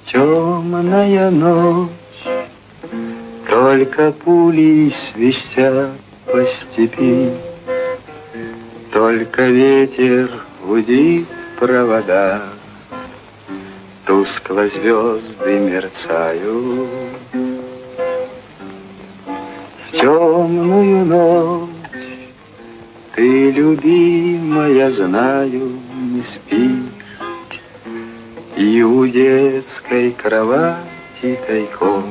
Темная ночь, только пули свистят по степи, только ветер гудит провода, тускло звезды мерцают. В темную ночь ты, любимая, знаю, не спишь, и у детской кровати тайком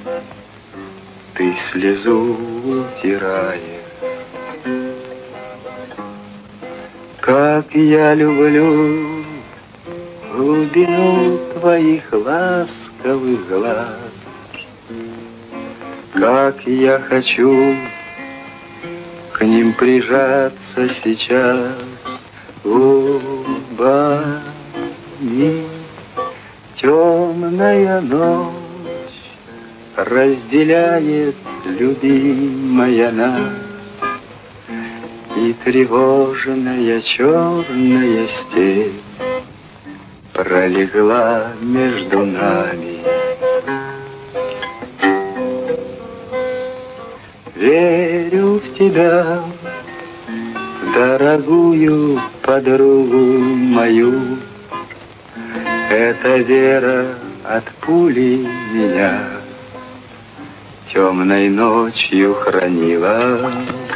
ты слезу утираешь. Как я люблю глубину твоих ласковых глаз, как я хочу к ним прижаться сейчас губами. Темная ночь разделяет, любимая, нас, и тревожная черная степь пролегла между нами. Верю в тебя, дорогую подругу мою. Эта вера от пули меня темной ночью хранила.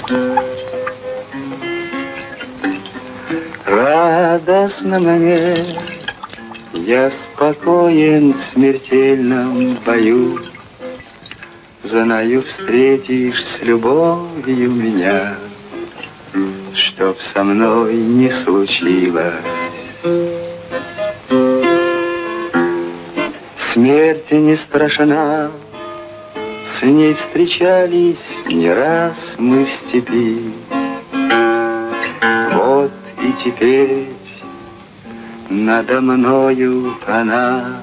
Радостно мне, я спокоен в смертельном бою. Знаю, встретишь с любовью меня, чтоб со мной не случилось. Смерть не страшна, с ней встречались не раз мы в степи. Вот и теперь надо мною она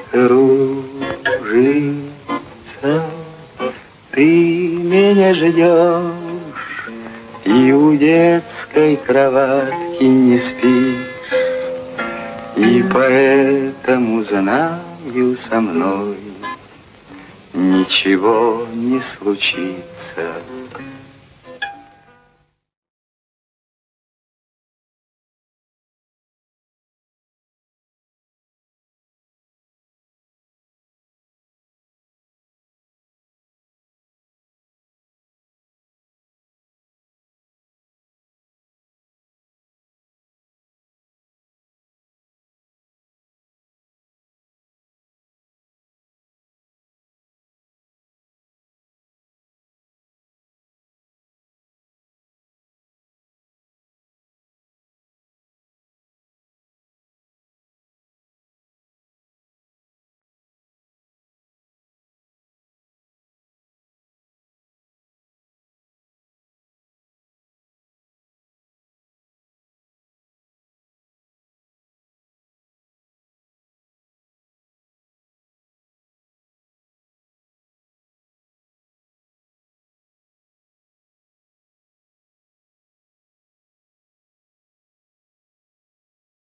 кружится. Ты меня ждешь и у детской кроватки не спишь, и поэтому знаю, со мной ничего не случится.